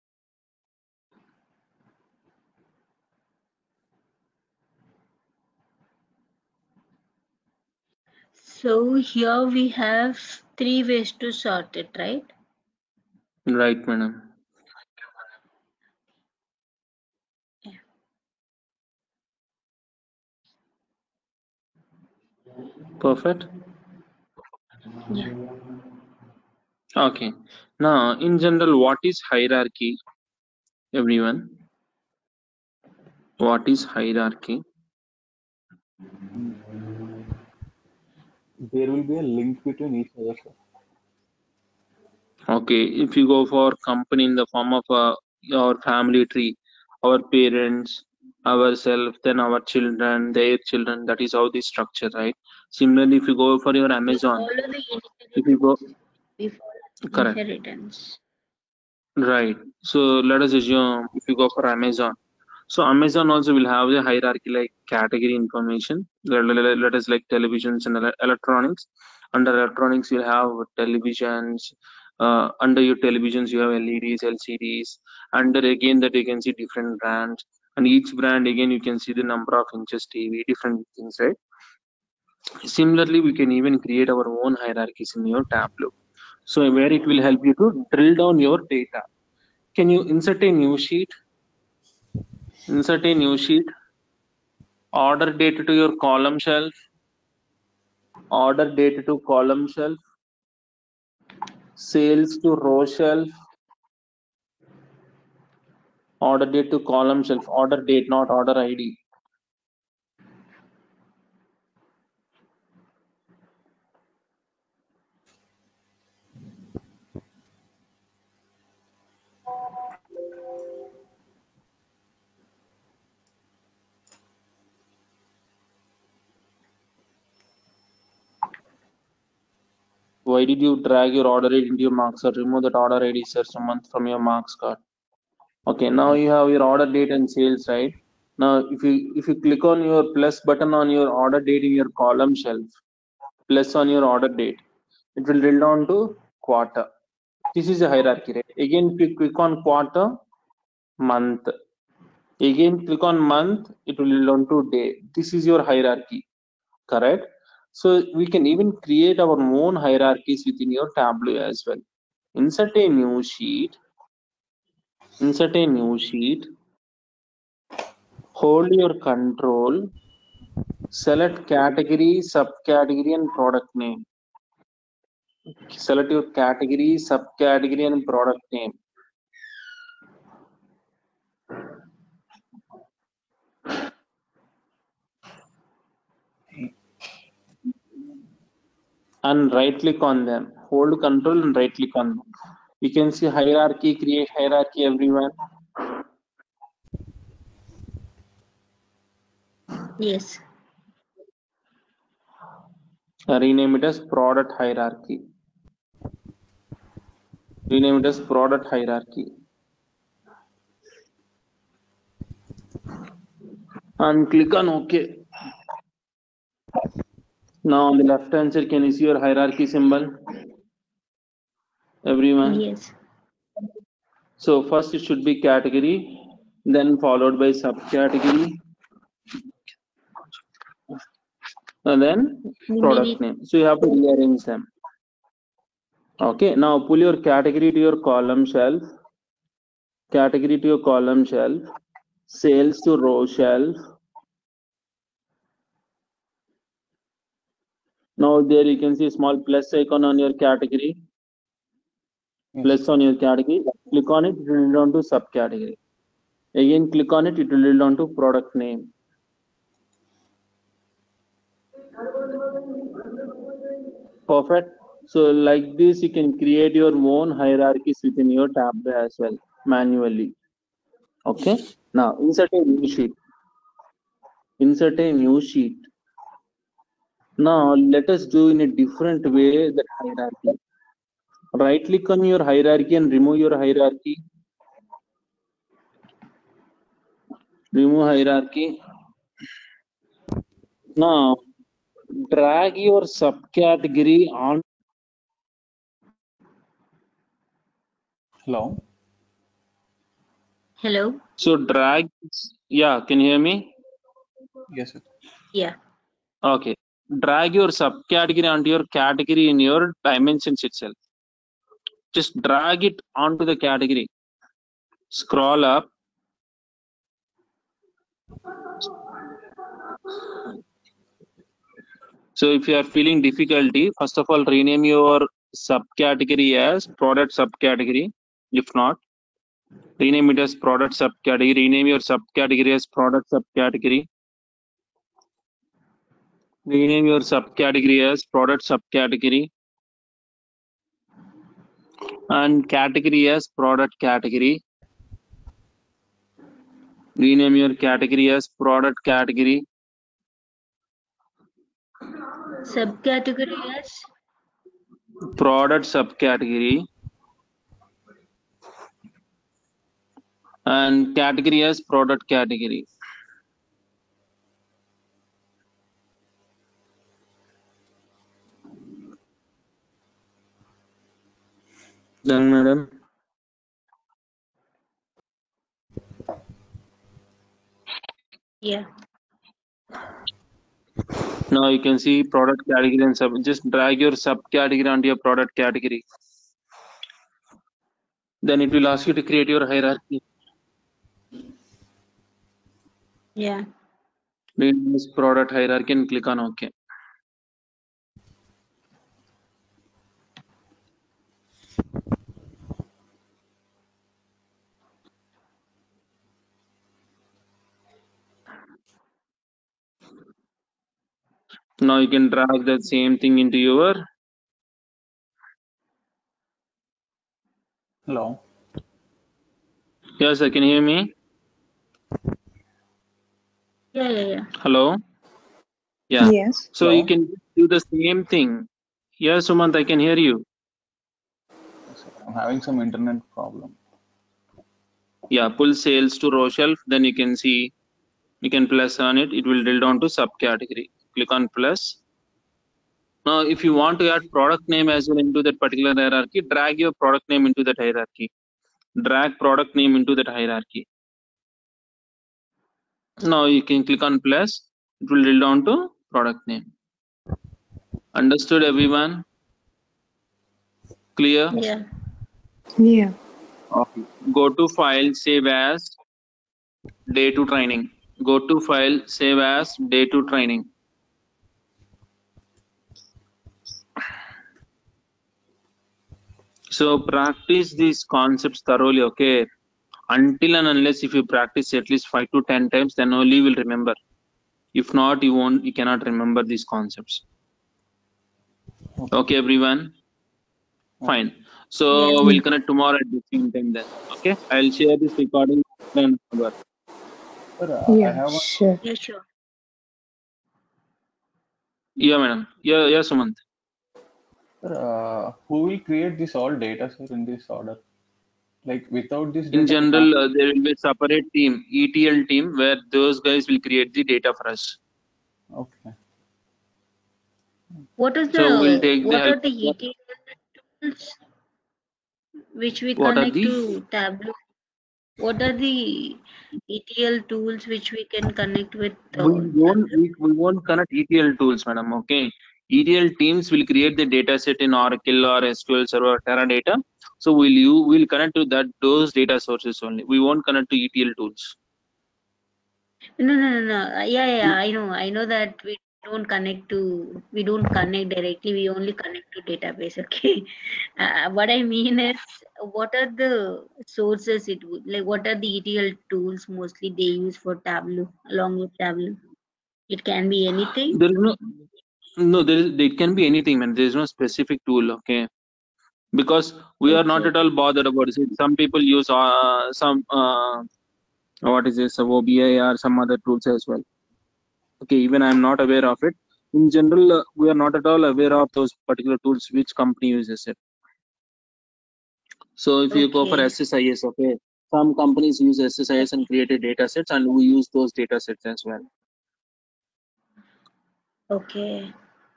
[SPEAKER 5] So here we have three ways to sort it, right?
[SPEAKER 2] Right, madam.
[SPEAKER 5] Yeah.
[SPEAKER 2] Perfect.
[SPEAKER 5] Yeah.
[SPEAKER 2] Okay. Now, in general, what is hierarchy, everyone? What is hierarchy?
[SPEAKER 4] There will be a link between each other, sir.
[SPEAKER 2] Okay, if you go for company in the form of a, your family tree, our parents, ourselves, then our children, their children, that is how the structure, right? Similarly, if you go for your
[SPEAKER 5] We
[SPEAKER 2] Amazon,
[SPEAKER 5] follow the
[SPEAKER 2] if you go,
[SPEAKER 5] inheritance. We follow
[SPEAKER 2] correct,
[SPEAKER 5] inheritance.
[SPEAKER 2] right. So let us assume if you go for Amazon, so Amazon also will have a hierarchy like category information. Let, let, let us like televisions and ele- electronics. Under electronics, you'll have televisions. Uh, under your televisions, you have L E Ds, L C Ds. Under again that you can see different brands, and each brand again you can see the number of inches T V, different things, right? Similarly, we can even create our own hierarchies in your Tableau. So where it will help you to drill down your data. Can you insert a new sheet? Insert a new sheet. Order data to your column shelf. Order data to column shelf. Sales to row shelf. Order date to column shelf. Order date, not order I D. Why did you drag your order date into your marks card? Remove that order I D search month from your marks card. Okay, now you have your order date and sales, right? Now if you if you click on your plus button on your order date in your column shelf, plus on your order date, it will drill down to quarter. This is a hierarchy, right? Again, if you click on quarter, month. Again, click on month, it will drill down to day. This is your hierarchy, correct? So we can even create our own hierarchies within your Tableau as well. Insert a new sheet. Insert a new sheet. Hold your control. Select category, subcategory, and product name. Select your category, subcategory, and product name. And right click on them. Hold control and right click on them. You can see hierarchy, create hierarchy, everyone.
[SPEAKER 5] Yes.
[SPEAKER 2] Rename it as product hierarchy. Rename it as product hierarchy. And click on OK. Now on the left hand side, can you see your hierarchy symbol? Everyone?
[SPEAKER 5] Yes.
[SPEAKER 2] So first it should be category, then followed by subcategory, and then
[SPEAKER 5] We
[SPEAKER 2] product
[SPEAKER 5] need
[SPEAKER 2] name. So you have to rearrange them. Okay, now pull your category to your column shelf, category to your column shelf, sales to row shelf. Now there you can see a small plus icon on your category.
[SPEAKER 4] Yes.
[SPEAKER 2] Plus on your category, click on it, it will lead on to subcategory. Again, click on it, it will lead on to product name. Perfect. So like this, you can create your own hierarchies within your tab as well, manually. Okay. Now insert a new sheet. Insert a new sheet. Now let us do in a different way that hierarchy. Right click on your hierarchy and remove your hierarchy. Remove hierarchy. Now drag your subcategory on.
[SPEAKER 4] Hello.
[SPEAKER 5] hello.
[SPEAKER 2] So drag. Yeah, can you hear me?
[SPEAKER 4] Yes, sir.
[SPEAKER 5] Yeah.
[SPEAKER 2] Okay. Drag your subcategory onto your category in your dimensions itself. Just drag it onto the category. Scroll up. So if you are feeling difficulty, first of all, rename your subcategory as product subcategory. If not, rename it as product subcategory. Rename your subcategory as product subcategory. Rename your subcategory as product subcategory. And category as product category. Rename your category as product category.
[SPEAKER 5] Subcategory as
[SPEAKER 2] Product subcategory. And category as product category. Done, madam.
[SPEAKER 5] yeah.
[SPEAKER 2] Now you can see product category and sub. Just drag your subcategory onto your product category. Then it will ask you to create your hierarchy.
[SPEAKER 5] Yeah.
[SPEAKER 2] Rename this product hierarchy and click on OK. Now you can drag that same thing into your.
[SPEAKER 4] Hello.
[SPEAKER 2] Yes, sir. Can you hear me?
[SPEAKER 5] Yeah, yeah, yeah.
[SPEAKER 2] Hello. Yeah.
[SPEAKER 3] Yes.
[SPEAKER 2] So
[SPEAKER 4] Hello.
[SPEAKER 2] you can do the same thing. Yes, Sumant, I can hear you.
[SPEAKER 4] Yes, sir. I'm having some internet problem.
[SPEAKER 2] Yeah, pull sales to row shelf. Then you can see, you can plus on it. It will drill down to subcategory. Click on plus. Now, if you want to add product name as well into that particular hierarchy, drag your product name into that hierarchy. Drag product name into that hierarchy. Now you can click on plus. It will drill down to product name. Understood, everyone? Clear?
[SPEAKER 5] Yeah.
[SPEAKER 3] Yeah.
[SPEAKER 2] Okay. Go to file, save as day two training. Go to file, save as day two training. So practice these concepts thoroughly, okay? Until and unless if you practice at least five to ten times, then only you will remember. If not, you won't, you cannot remember these concepts.
[SPEAKER 4] Okay.
[SPEAKER 2] Okay, everyone? Fine. So
[SPEAKER 5] Yeah.
[SPEAKER 2] we'll connect tomorrow at the same time then. Okay? I'll share this recording. Then
[SPEAKER 4] Sir, uh, I
[SPEAKER 3] Yeah.
[SPEAKER 4] have one.
[SPEAKER 3] Sure.
[SPEAKER 5] Yeah, sure.
[SPEAKER 2] yeah, madam. Yeah, yeah, Sumant.
[SPEAKER 4] Sir, uh, who will create this all data, sir, in this order? Like without this
[SPEAKER 2] In
[SPEAKER 4] data, we
[SPEAKER 2] general,
[SPEAKER 4] can't.
[SPEAKER 2] uh, there will be a separate team, E T L team, where those guys will create the data for us.
[SPEAKER 4] Okay.
[SPEAKER 5] What is
[SPEAKER 2] So we'll
[SPEAKER 5] the
[SPEAKER 2] take the
[SPEAKER 5] what
[SPEAKER 2] help.
[SPEAKER 5] are the E T L tools which we
[SPEAKER 2] What are
[SPEAKER 5] connect
[SPEAKER 2] the?
[SPEAKER 5] to Tableau? What are the E T L tools which we can connect with uh,
[SPEAKER 2] We won't
[SPEAKER 5] Tableau?
[SPEAKER 2] we, we won't connect E T L tools, madam. Okay, E T L teams will create the data set in Oracle or S Q L Server or Teradata. So will you will connect to that those data sources only. We won't connect to E T L tools.
[SPEAKER 5] No, no, no, no. Uh, Yeah, yeah, yeah, I know. I know that we don't connect to, we don't connect directly. We only connect to database. Okay. Uh, what I mean is, what are the sources it would like? What are the E T L tools mostly they use for Tableau along with Tableau? It can be anything.
[SPEAKER 2] There is no no there is it can be anything, man. There is no specific tool. Okay, because we are not
[SPEAKER 5] Okay.
[SPEAKER 2] at all bothered about it. Some people use uh, some uh, what is this O B I or some other tools as well. Okay, even I'm not aware of it. In general, uh, we are not at all aware of those particular tools which company uses it. So if you go for
[SPEAKER 5] Okay.
[SPEAKER 2] S S I S, okay, some companies use S S I S and created data sets, and we use those data sets as well.
[SPEAKER 5] Okay.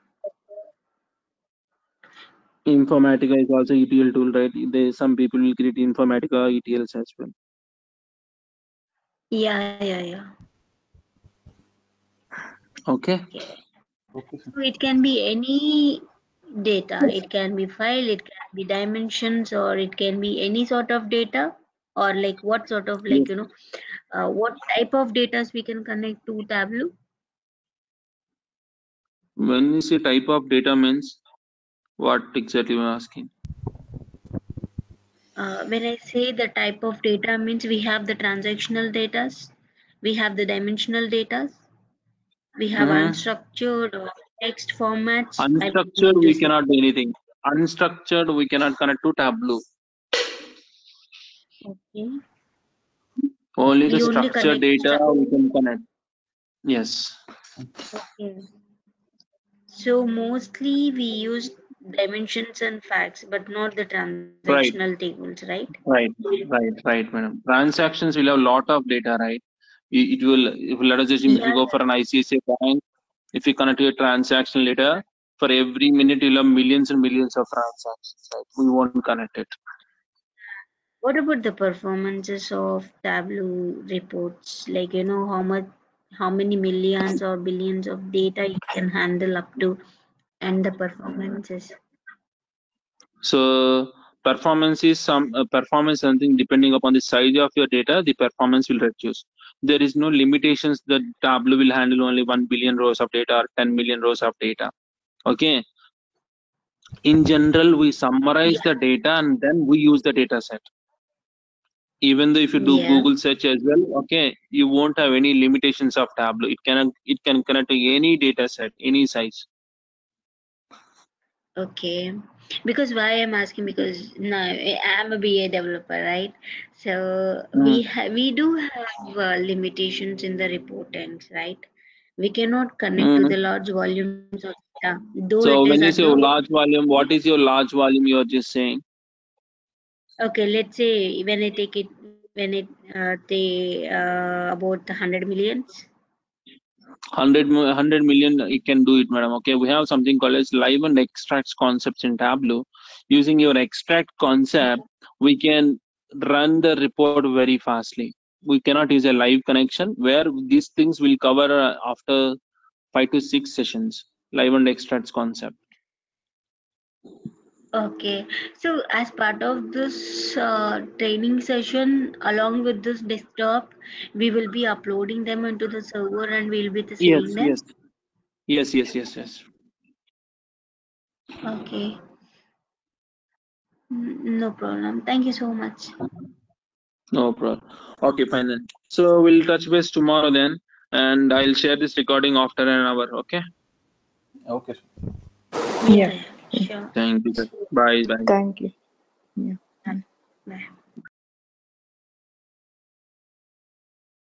[SPEAKER 2] Informatica is also E T L tool, right? They some people will create Informatica E T Ls as well.
[SPEAKER 5] Yeah, yeah, yeah.
[SPEAKER 2] Okay.
[SPEAKER 5] Okay.
[SPEAKER 4] Okay, sir.
[SPEAKER 5] So it can be any data. It can be file, it can be dimensions, or it can be any sort of data, or like what sort of like
[SPEAKER 2] Yes.
[SPEAKER 5] you know, uh, what type of data we can connect to Tableau.
[SPEAKER 2] When you say type of data means, what exactly you are asking?
[SPEAKER 5] Uh, when I say the type of data means we have the transactional data, we have the dimensional data, we have
[SPEAKER 2] Mm-hmm.
[SPEAKER 5] unstructured or text formats. I
[SPEAKER 2] Unstructured,
[SPEAKER 5] mean to
[SPEAKER 2] we
[SPEAKER 5] say,
[SPEAKER 2] cannot do anything. Unstructured, we cannot connect to Tableau.
[SPEAKER 5] okay,
[SPEAKER 2] Only the
[SPEAKER 5] we only
[SPEAKER 2] structured
[SPEAKER 5] connect.
[SPEAKER 2] data we can connect. Yes.
[SPEAKER 5] Okay. So mostly we use dimensions and facts, but not the
[SPEAKER 2] Right.
[SPEAKER 5] transactional tables, right?
[SPEAKER 2] Right. Right. Right, madam. Transactions will have a lot of data, right? It it will, if let us assume if you
[SPEAKER 5] Yeah.
[SPEAKER 2] go for an I C I C I bank, if you connect to a transaction data, for every minute you'll have millions and millions of transactions, right? We won't connect it.
[SPEAKER 5] What about the performances of Tableau reports? Like, you know, how much, how many millions or billions of data you can handle up to, and the performances.
[SPEAKER 2] So performance is some uh, performance something depending upon the size of your data, the performance will reduce. There is no limitations that Tableau will handle only one billion rows of data or ten million rows of data. Okay. In general, we summarize the data and then we use the data set. Even though if you do
[SPEAKER 5] Yeah.
[SPEAKER 2] Google search as well, okay, you won't have any limitations of Tableau. It can it can connect to any data set, any size.
[SPEAKER 5] Okay. Because why I'm asking, because now I'm a B A developer, right? So we
[SPEAKER 2] Mm.
[SPEAKER 5] have we do have uh, limitations in the reportings, right? We cannot connect to
[SPEAKER 2] Mm.
[SPEAKER 5] the large volumes of data, though it
[SPEAKER 2] So
[SPEAKER 5] is
[SPEAKER 2] when you say
[SPEAKER 5] Hadoop.
[SPEAKER 2] large volume, what is your large volume you are just saying?
[SPEAKER 5] Okay, let's say when I take it, when it uh, they uh, about one hundred millions.
[SPEAKER 2] one hundred, mi- one hundred million, it can do it, madam. Okay, we have something called as live and extracts concepts in Tableau. Using your extract concept, we can run the report very fastly. We cannot use a live connection where these things will cover uh, after five to six sessions. Live and extracts concept.
[SPEAKER 5] Okay, so as part of this uh, training session, along with this desktop, we will be uploading them into the server and we'll be the
[SPEAKER 2] Yes,
[SPEAKER 5] seeing them.
[SPEAKER 2] yes, yes, yes, yes, yes.
[SPEAKER 5] Okay, N- no problem. Thank you so much.
[SPEAKER 2] No problem. Okay, fine then. So we'll touch base tomorrow then, and I'll share this recording after an hour. Okay.
[SPEAKER 4] Okay, sir.
[SPEAKER 5] Yeah,
[SPEAKER 3] Yeah.
[SPEAKER 5] yeah, sure.
[SPEAKER 2] Thank you. Sir. Bye. Bye.
[SPEAKER 3] Thank you. Yeah.
[SPEAKER 5] Bye.